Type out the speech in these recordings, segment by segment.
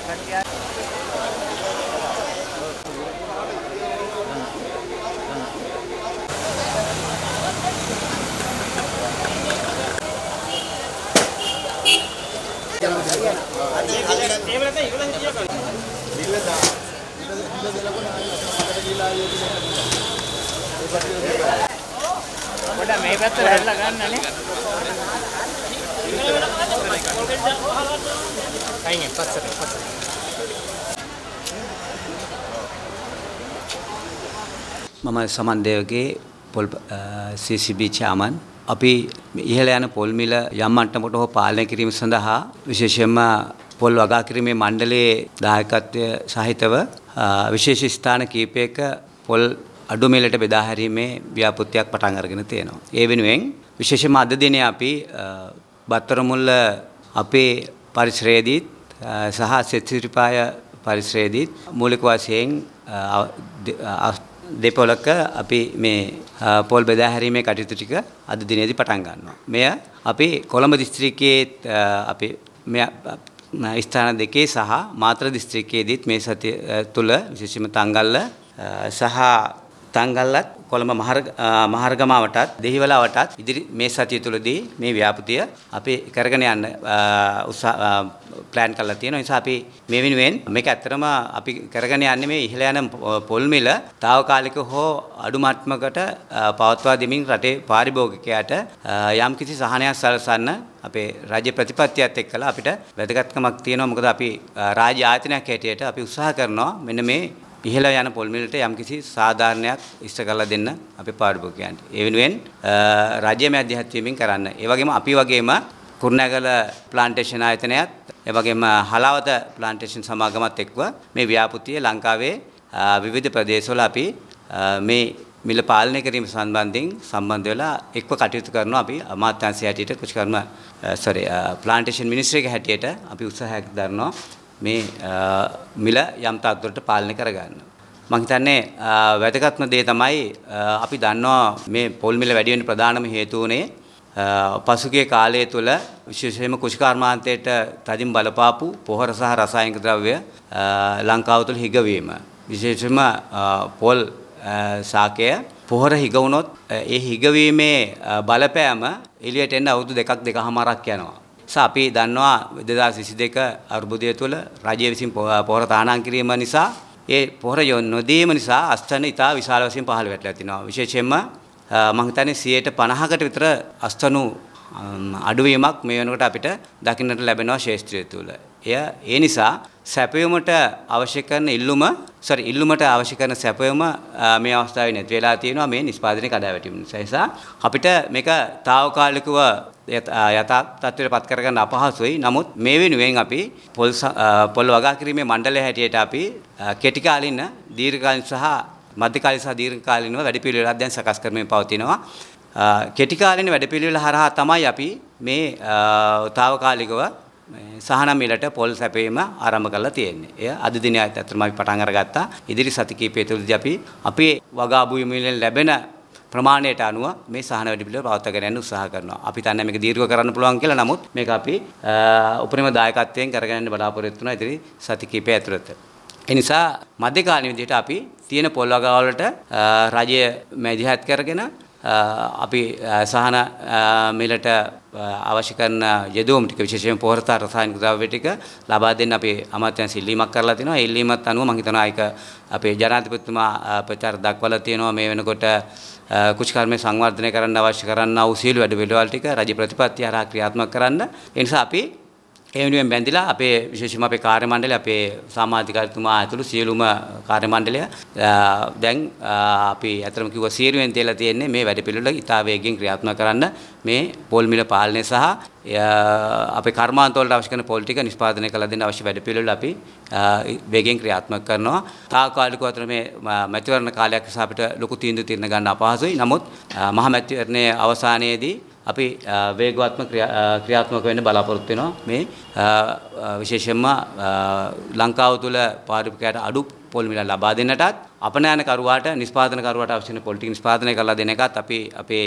මේ පැත්තට හැරිලා ගන්නනේ. අයිනේ පස්සට. මම සමන්දේවගේ පොල් CCB chairman. අපි ඉහළ යන පොල් මිල යම් මට්ටමකට හෝ පාලනය කිරීම සඳහා විශේෂයෙන්ම පොල් වගා කිරීමේ මණ්ඩලයේ දායකත්වය සහිතව විශේෂ ස්ථාන කීපයක පොල් අඩු මිලට බෙදා හැරීමේ ව්‍යාපෘතියක් පටන් අරගෙන තියෙනවා. ඒ වෙනුවෙන් විශේෂයෙන්ම අද දිනේ අපි බත්තරමුල්ල අපේ පරිසරයේදීත් සහ සෙත්සිරිපාය පරිසරයේදීත් මූලික වශයෙන් දෙපොලක අපි මේ පොල් බෙදා හැරීමේ කටයුතු ටික අද දිනේදී පටන් ගන්නවා. මෙය අපි කොළඹ දිස්ත්‍රික්කයේ අපි මේ ස්ථාන දෙකේ සහ මාතර දිස්ත්‍රික්කයේදීත් මේ සතිය තුල විශේෂයෙන්ම තංගල්ල සහ තංගල්ලත් කොළඹ මහරගමාවටත් දෙහිවලවටත් ඉදිරි මේ සතිය තුලදී මේ ව්‍යාපෘතිය අපි කරගෙන යන්න ප්ලෑන් කරලා තියෙනවා. ඒ නිසා අපි මේ වෙනුවෙන් මේක ඇත්තටම අපි කරගෙන යන්නේ මේ ඉහළ යන පොල් මිල తాවකාලික හෝ අඩු මට්ටමකට පවත්වා දෙමින් රටේ පාරිභෝගිකයාට යම්කිසි සහනයක් සලසන්න අපේ රාජ්‍ය ප්‍රතිපත්තියත් එක්කලා අපිට වැදගත්කමක් තියෙනවා. මොකද අපි රාජ්‍ය ආයතනයක් හැටියට අපි උත්සාහ කරනවා මෙන්න මේ ඉහළ යන පොල් මිලට යම්කිසි සාධාරණයක් ඉෂ්ට කරලා දෙන්න අපේ පාරිභෝගිකයන්ට. ඒ වෙනුවෙන් රාජ්‍ය මැදිහත්වීමෙන් කරන්න. ඒ වගේම අපි වගේම කුරුණෑගල ප්ලාන්ටේෂන් ආයතනයත් ඒ වගේම හලාවත ප්ලාන්ටේෂන් සමාගමත් එක්ව මේ ව්‍යාපෘතිය ලංකාවේ විවිධ ප්‍රදේශවල අපි මේ මිල පාලනය කිරීම සම්බන්ධයෙන් සම්බන්ධ වෙලා එක්ව කටයුතු කරනවා. අපි අමාත්‍යාංශය හැටියට කුෂ්කර්ම ප්ලාන්ටේෂන් මිනිස්ට්‍රි එක හැටියට අපි උත්සාහයක් දරනවා මේ මිල යම් තාක්ෂණයට පාලනය කරගන්න. මම හිතන්නේ වැදගත්ම දේ තමයි අපි දන්නවා මේ පොල් මිල වැඩි වෙන ප්‍රධානම හේතුව උනේ පසුගිය කාලය තුල විශේෂයෙන්ම කුෂිකාර්මාන්තයට තදින් බලපාපු පොහොර සහ රසායනික ද්‍රව්‍ය ලංකාව තුළ හිගවීම. විශේෂයෙන්ම පොල් සාකය පොහොර හිග වුණොත් ඒ හිගවීමේ බලපෑම එළියට එන්න අවුරුදු දෙකමාරක් යනවා. අපි දන්නවා 2022 අර්බුදය තුළ රජය විසින් පොහොර තාහනම් කිරීම නිසා ඒ පොහොර නොදීම නිසා අස්තන ඉතා විශාල වශයෙන් පහළ වැටලා තිනවා. විශේෂයෙන්ම මම හිතන්නේ 50%කට විතර අස්තනු අඩුවීමක් මේ වෙනකොට අපිට දකින්නට ලැබෙනවා ශාස්ත්‍රය තුළ. ඒ නිසා සැපයුමට අවශ්‍ය කරන ඉල්ලුමට අවශ්‍ය කරන සැපයුම මේ අවස්ථාවේ නැති වෙලා තියෙනවා මේ නිෂ්පාදනයේ කඩාවැටීම නිසා. අපිට මේක తాවකාලිකව යථා තත්ත්වයට පත් කරගන්න අපහසුයි. නමුත් මේ වෙනුවෙන් අපි පොල් වගා කිරීමේ මණ්ඩලය හැටියට අපි කෙටි කාලින දීර්ඝකාලීන සහ මධ්‍යකාලීන සහ දීර්ඝකාලීනව වැඩපිළිවෙලක් දැන් සකස් කරමින් පවතිනවා. කෙටි කාලින වැඩපිළිවෙල හරහා තමයි අපි මේ తాවකාලිකව සහනම් මිලට පොල් සැපීම ආරම්භ කරලා තියෙන්නේ. එය අද දිනේ ඇත්තටම අපි පටන් අරගත්තා. ඉදිරි සති කිහිපය තුළදී අපි අපේ වගා භූමියෙන් ලැබෙන ප්‍රමාණයට අනුව මේ සහන වැඩපිළිවෙල පවත්වාගෙන යන්න උත්සාහ කරනවා. අපි දන්නේ මේක දීර්ඝ කරන්න පුළුවන් කියලා. නමුත් මේක අපි උපරිම දායකත්වයෙන් කරගෙන යන්න බලාපොරොත්තු වෙනවා ඉදිරි සති කිහිපය ඇතුළත. ඒ නිසා මධ්‍යකාලීන විදිහට අපි තියෙන පොල් වගාවලට රජය මැදිහත් කරගෙන අපි සහන මිලට අවශ්‍ය කරන යෙදවුම් ටික විශේෂයෙන් පොහොර රසායනික ද්‍රව්‍ය ටික ලබා දෙන්න අපි අමාත්‍යාංශ ඉල්ලීමක් කරලා තිනවා. ඒ ඉල්ලීමත් අනුව මම හිතනවා ඒක අපේ ජනාධිපතිතුමා ප්‍රචාර දක්වලා තියෙනවා. මේ වෙනකොට කුෂිකාර්මයේ සංවර්ධනය කරන්න අවශ්‍ය කරන්නා වූ සියලු වැඩපිළිවෙළ ටික රජ ප්‍රතිපත්තිය හරහා ක්‍රියාත්මක කරන්න. ඒ නිසා අපි ඒ වෙනුවෙන් බැඳිලා අපේ විශේෂයෙන්ම අපේ කාර්ය මණ්ඩලය අපේ සමාජිකාරිතුමා ඇතුළු සියලුම කාර්ය මණ්ඩලය දැන් අපි අතරම කිව්වා සීරුවෙන් තියලා තියෙන්නේ මේ වැඩපිළිවෙල ඉතා වේගයෙන් ක්‍රියාත්මක කරන්න මේ පොල් මිල පාලනය සහ අපේ කර්මාන්ත වලට අවශ්‍ය කරන පොල් ටික නිෂ්පාදනය කළ දෙන්න අවශ්‍ය වැඩපිළිවෙල අපි වේගයෙන් ක්‍රියාත්මක කරනවා. තාවකාලිකව අතර මේ මැතිවරණ කාලයක් නිසා අපිට ලොකු තීන්දුව తీරන ගන්න අපහසුයි. නමුත් මහා මැතිවරණයේ අවසානයේදී අපි වේගවත්ම ක්‍රියාත්මක වෙන්න බලාපොරොත්තු වෙනවා. මේ විශේෂයෙන්ම ලංකාව තුළ පාරිභෝගිකයට අඩු පොල් මිල ලබා දෙන්නටත් අපනයන කරුවාට නිෂ්පාදන කරුවාට අවශ්‍ය වෙන පොල් ටික නිෂ්පාදනය කරලා දෙන එකත් අපි අපේ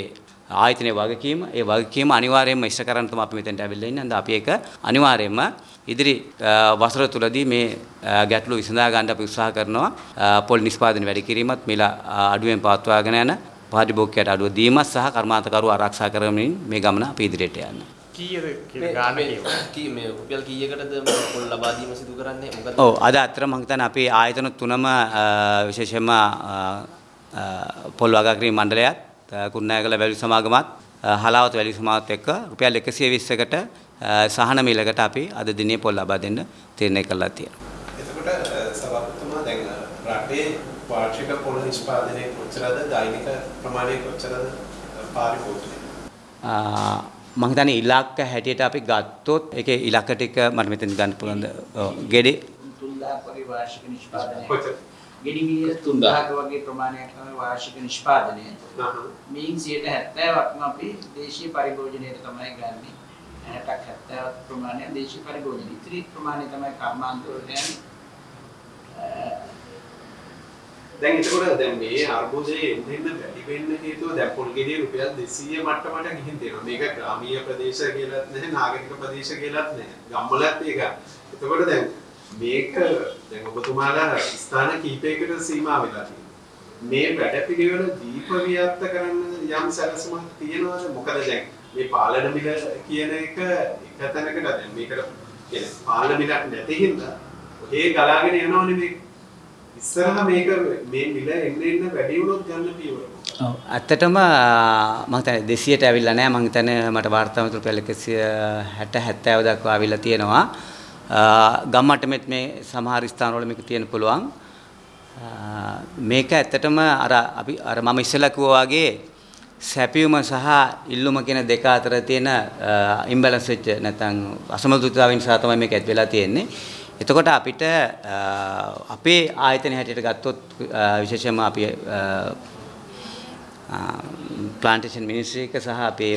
ආයතනයේ වගකීම ඒ වගකීම අනිවාර්යයෙන්ම ඉෂ්ට කරන්න තමයි අපි මෙතෙන්ට ඇවිල්ලා ඉන්නේ. අපි ඒක අනිවාර්යයෙන්ම ඉදිරි වසර තුලදී මේ ගැටලු විසඳා ගන්න අපි උත්සාහ කරනවා. පොල් නිෂ්පාදනය වැඩි කිරීමත් මිල අඩුවෙන් පවත්වාගෙන යන පාරිභෝගිකයට අඩුව දීමත් සහ කර්මාන්තකරුව ආරක්ෂා කරමින් මේ ගමන අපි ඉදිරියට යන්න. කීයද කියලා ගාන කී මේ රුපියල් කීයකටද පොල් ලබා දීම සිදු කරන්නේ මොකද? ඔව් අද අතරම මම හිතන්නේ අපි ආයතන තුනම විශේෂයෙන්ම පොල් වගකිරීම මණ්ඩලයත් කුරුණෑගල වැලි සමාගමත් හලාවත වැලි සමාගමත් එක්ක රුපියල් 120කට සහන මිලකට අපි අද දිනේ පොල් ලබා දෙන්න තීරණය කළා තියෙනවා. එතකොට සභාපතිතුමා දැන් රටේ වාර්ෂික පොල් නිෂ්පාදනය කොච්චරද දෛනික ප්‍රමාණය කොච්චරද පාරිභෝගිකය? මම හිතන්නේ ඉලක්ක හැටියට අපි ගත්තොත් ඒකේ ඉලක්ක ටික මට මෙතෙන් ගන්න පුළුවන්ද? ගෙඩි 3000ක් වගේ වාර්ෂික නිෂ්පාදනය. ගෙඩි මිලියන 3000ක වගේ ප්‍රමාණයක් තමයි වාර්ෂික නිෂ්පාදනය. මේන් 70%ක්ම අපි දේශීය පරිභෝජනයට තමයි ගන්නේ. 60ක් 70ක් ප්‍රමාණය දේශීය පරිභෝජන. ඉතිරි ප්‍රමාණය තමයි කර්මාන්ත වලට යන්නේ. දැන් එතකොට දැන් මේ අර්බුදයේ එන්න වැඩි වෙන්න හේතුව දැන් පොල් ගෙඩිය රුපියල් 200 මට්ටමට ගිහින් තියෙනවා. මේක ග්‍රාමීය ප්‍රදේශ කියලාත් නැහැ, නාගරික ප්‍රදේශ කියලාත් නැහැ. ගම්වලත් ඒක. එතකොට දැන් මේක දැන් ඔබතුමාලා ස්ථාන කීපයකට සීමා වෙලා තියෙනවා. මේ වැඩපිළිවෙල දීප ව්‍යාප්ත කරන්න යම් සැලසුමක් තියෙනවද? මොකද දැන් මේ පාලන මිල කියන එක තැනකට දැන් මේකට කියන්නේ පාලන මිලක් නැති හින්දා ඔහේ ගලාගෙන යනවනේ මේක. ඉස්සරහ මේක මේ මිල එන්න වැඩි වුණොත් ගන්න පියවර. ඔව් ඇත්තටම මම හිතන්නේ 200ට ඇවිල්ලා නැහැ. මම හිතන්නේ මට වාර්තාව රුපියල් 160 70 දක්වා ආවිල්ලා තියෙනවා. ගම්මට්ටමෙත් මේ සමහර ස්ථානවල මේක තියෙන්න පුළුවන්. මේක ඇත්තටම අර මම ඉස්සෙල්ලා කිව්වා වගේ සැපියුම සහ ඉල්ලුම කියන දෙක අතර තියෙන ඉම්බැලන්ස් වෙච්ච නැත්නම් අසමතුලිතතාවය නිසා තමයි මේක ඇත් වෙලා තියෙන්නේ. එතකොට අපිට අපේ ආයතන හැටියට ගත්තොත් විශේෂයෙන්ම අපි ප්ලාන්ටේෂන් මිනිස්ට්‍රි එක සහ අපේ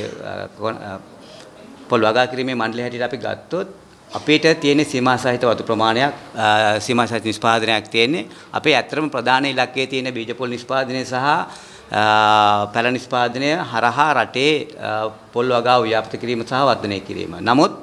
පොල් වගා කිරීමේ මණ්ඩලය හැටියට අපි ගත්තොත් අපිට තියෙන සීමා සහිත වතු ප්‍රමාණයක් සීමා සහිත නිෂ්පාදනයක් තියෙන්නේ. අපේ ඇත්තටම ප්‍රධාන ඉලක්කයේ තියෙන බීජ පොල් නිෂ්පාදනය සහ පැල නිෂ්පාදනය හරහා රටේ පොල් වගාව ව්‍යාප්ත කිරීම සහ වර්ධනය කිරීම. නමුත්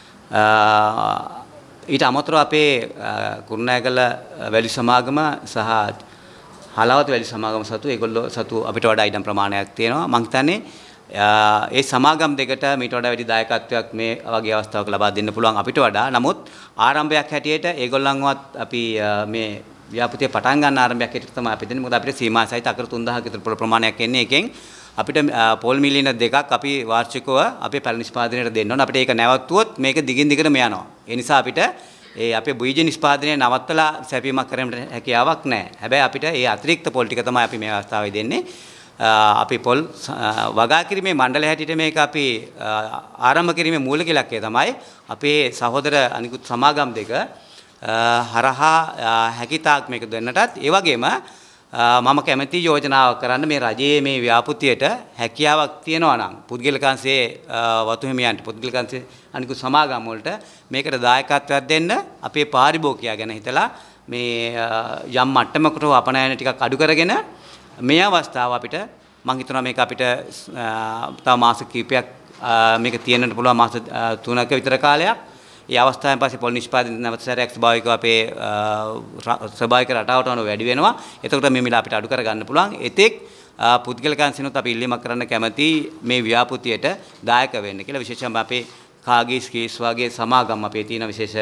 ඊට අමතරව අපේ කුරුණෑගල වැලි සමාගම සහ හලාවත වැලි සමාගම සතු ඒගොල්ලෝ සතු අපිට වඩා ඉඩම් ප්‍රමාණයක් තියෙනවා. මම හිතන්නේ ඒ සමාගම් දෙකට මීට වඩා වැඩි දායකත්වයක් මේ වගේ අවස්ථාවක ලබා දෙන්න පුළුවන් අපිට වඩා. නමුත් ආරම්භයක් හැටියට ඒගොල්ලන්වත් අපි මේ ව්‍යාපෘතිය පටන් ගන්න ආරම්භයක් හැටියට තමයි අපි දෙන්නේ. මොකද අපිට සීමා සහිත අකර 3000ක විතර පොල් ප්‍රමාණයක් එන්නේ. එකෙන් අපිට පොල් මිලියන දෙකක් අපි වාර්ෂිකව අපේ පැල නිෂ්පාදනයට දෙන්න ඕන. අපිට ඒක නැවතුවොත් මේක දිගින් දිගටම යනවා. ඒ නිසා අපිට ඒ අපේ බීජ නිෂ්පාදනය නවත්තලා සැපීමක් කරන්නට හැකියාවක් නැහැ. හැබැයි අපිට ඒ අතිරික්ත පොල් ටික තමයි අපි මේ අවස්ථාවේ දෙන්නේ. අපි පොල් වගා කිරීමේ මණ්ඩලය හැටියට මේක අපි ආරම්භ කිරීමේ මූලික ඉලක්කය තමයි අපේ සහෝදර අනිකුත් සමාගම් දෙක හරහා හැකියතාක් මේක දෙන්නටත් ඒ වගේම මම කැමැති යෝජනාවක් කරන්න මේ රජයේ මේ ව්‍යාපෘතියට හැකියාවක් තියෙනවා නම් පුද්ගලිකංශයේ වතු හිමියන්ට පුද්ගලිකංශයේ අනිකුත් සමාගම් වලට මේකට දායකත්වයක් දෙන්න අපේ පාරිභෝගිකයා ගැන හිතලා මේ යම් මට්ටමකට අපනයන ටිකක් අඩු කරගෙන මේ අවස්ථාව අපිට මම හිතනවා මේක අපිට තව මාස කිහිපයක් මේක තියෙන්නට පුළුවන් මාස 3ක විතර කාලයක්. ඒ අවස්ථාවෙන් පස්සේ පොල් නිෂ්පාදනය නැවත සැරයක් ස්වභාවිකව අපේ ස්වභාවික රටාවට අනුව වැඩි වෙනවා. එතකොට මේ මිල අපිට අඩු කර ගන්න පුළුවන්. එතෙක් පුද්ගලිකංශිනුත් අපි ඉල්ලීමක් කරන්න කැමැති මේ ව්‍යාපෘතියට දායක වෙන්න කියලා. විශේෂයෙන්ම අපේ කාගීස් කීස් වගේ සමාගම් අපේ තියෙන විශේෂ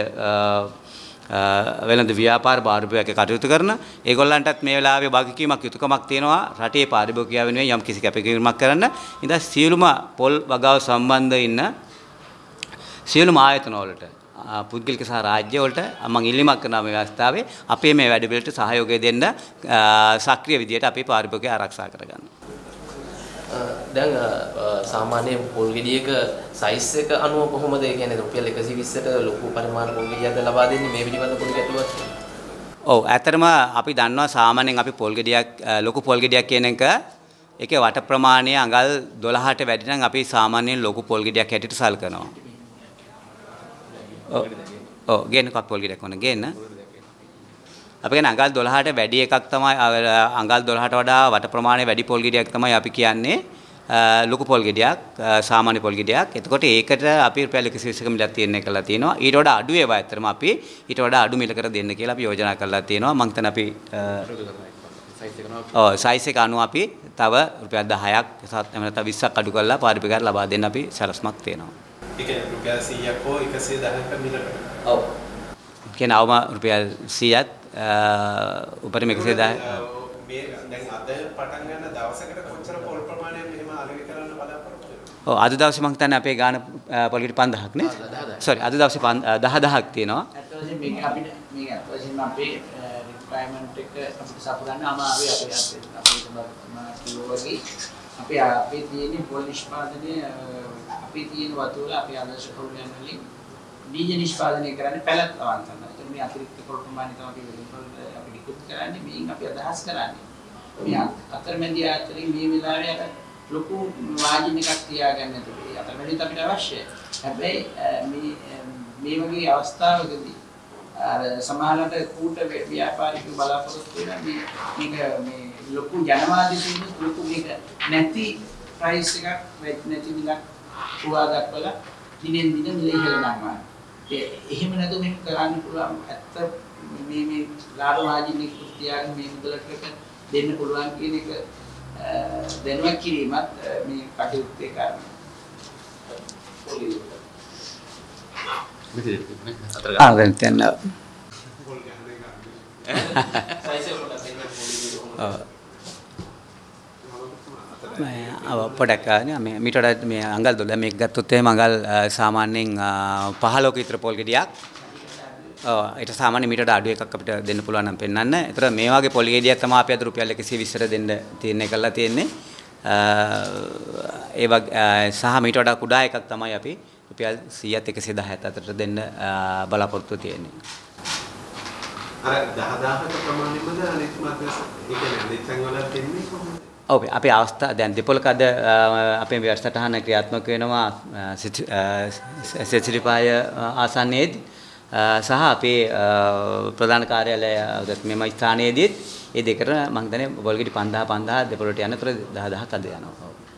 වෙළඳ ව්‍යාපාර භාරපයක් කටයුතු කරන ඒගොල්ලන්ටත් මේ වෙලාවේ වගකීමක් යුතුයකමක් තියෙනවා රටේ පාරිභෝගිකයා වෙනුවෙන් යම් කිසි කැපකිරීමක් කරන්න. ඉතින් සියලුම පොල් වගාව සම්බන්ධ ඉන්න සියලුම ආයතන වලට පුද්ගලික සහ රාජ්‍ය වලට මම ඉල්ලීමක් කරනවා මේ අවස්ථාවේ අපේ මේ වැඩපිළිවෙලට සහයෝගය දෙන්න සක්‍රිය විදියට අපේ පාරිභෝගිකය ආරක්ෂා කරගන්න. දැන් සාමාන්‍යයෙන් පොල් ගෙඩියක සයිස් එක අනුව කොහොමද ඒ කියන්නේ රුපියල් 120ට ලොකු පරිමාණ පොල් ගෙඩියක්ද ලබා දෙන්නේ මේ පිළිබඳ පොඩි ගැටලුවක්? ඔව් ඇත්තටම අපි දන්නවා සාමාන්‍යයෙන් අපි පොල් ගෙඩියක් ලොකු පොල් ගෙඩියක් කියන එක ඒකේ වට ප්‍රමාණය අඟල් 12ට වැඩි නම් අපි සාමාන්‍යයෙන් ලොකු පොල් ගෙඩියක් හැටියට සලකනවා. ඔව් ගේන කප් පොල් ගෙඩියක් වුණා ගේන්න. අපි කියන්නේ අඟල් 12ට වැඩි එකක් තමයි අඟල් 12ට වඩා වට ප්‍රමාණය වැඩි පොල් ගෙඩියක් තමයි අපි කියන්නේ ලොකු පොල් ගෙඩියක් සාමාන්‍ය පොල් ගෙඩියක්. එතකොට ඒකට අපි රුපියල් 120ක මිලක් තීරණය කරලා තියෙනවා. ඊට වඩා අඩු ඒවා ඇත්තටම අපි ඊට වඩා අඩු මිලකට දෙන්න කියලා අපි යෝජනා කරලා තියෙනවා. මම හිතන්නේ අපි සයිස් එක අනුව අපි තව රුපියල් 10ක් එහෙම නැත්නම් 20ක් අඩු කරලා පාරිභෝගිකයන්ට ලබා දෙන්න අපි සැලසුමක් තියෙනවා. ඒ කියන්නේ රුපියල් 100ක් හෝ 110ක මිලකට. ඔව්. කියන අවම රුපියල් 100ත් උපරිම 110 මේ දැන් අද පටන් ගන්න දවසකට කොච්චර පොල් ප්‍රමාණයක් මෙහෙම අලෙවි කරන්න බලාපොරොත්තු වෙනවද? ඔව් අද දවසේ මම හිතන්නේ අපේ ගාන පොල් ගෙඩි 5000ක් නේ? සෝරි අද දවසේ 10000ක් තියෙනවා. ඇත්තටම මේක අපිට මේක ඇත්තටම අපේ රික්වයර්මන්ට් එක අපිට සපුරන්න අමාරුයි අපේ තියෙන පොල් නිෂ්පාදනය අපේ තියෙන වතුර අපේ ආදර්ශ පොල් වලින් බීජ නිෂ්පාදනය කරන්නේ පැලත් ලවන් කරනවා. ඒතර මේ අතිරික්ත පොල් ප්‍රමාණය තමයි අපි නිකුත් කරන්නේ. මේන් අපි අදහස් කරන්නේ මේ අතරමැදි අතරින් මේ වෙලාවේ අර ලොකු මාජින් එකක් තියාගන්න තුනේ අතරමැදිත් අපිට අවශ්‍යයි. හැබැයි මේ වගේ අවස්ථාවකදී අර සමාහලට කූට ව්‍යාපාරිකයෝ බලාපොරොත්තු වෙන මේක මේ ලොකු ජනවාදීන් ලොකු මේක නැති ප්‍රයිස් එකක් නැති මිලක් හුවා දක්වලා දිනෙන් දින මිල ඉහළ යනවා. එහෙම නැතුව මේක කරන්න පුළුවන් ඇත්ත මේ ලාභ මාජින් එක තියාගෙන මේ මුදලට දෙන්න පුළුවන් කියන එක දැනුවත් කිරීමත් මේ කටයුත්තේ කාරණා. දැන් දැන් පොඩක් මේ මීට වඩා මේ අඟල් 12 මේක ගත්තොත් එහෙම අඟල් සාමාන්‍යයෙන් 15ක විතර පොල් ගෙඩියක්. ඔව් ඊට සාමාන්‍ය මීට වඩා අඩු එකක් අපිට දෙන්න පුළුවන් නම් පෙන්වන්න. ඒතර මේ වගේ පොල් ගෙඩියක් තමයි අපි අද රුපියල් 120ට දෙන්න තීරණය කරලා තියෙන්නේ. ඒ වගේ සහ මීට වඩා කුඩා එකක් තමයි අපි රුපියල් 100ත් 110ත් අතරට දෙන්න බලාපොරොත්තු තියෙන්නේ. අර 10000ක ප්‍රමාණයමද අනිත් මැදස ඒ කියන්නේ අනිත් සංවල දෙන්නේ කොහොමද? ඔව් අපි අවස්ථා දැන් දෙපොලක අද අපේ වැඩසටහන ක්‍රියාත්මක වෙනවා සෙචිලිපාය ආසන්නයේදී සහ අපේ ප්‍රධාන කාර්යාලය මෙම ස්ථානයේදීත් ඒ දෙකට මම හිතන්නේ පොල් ගෙඩි 5000 දෙපොලට යනතර 10000ක් අද යනවා.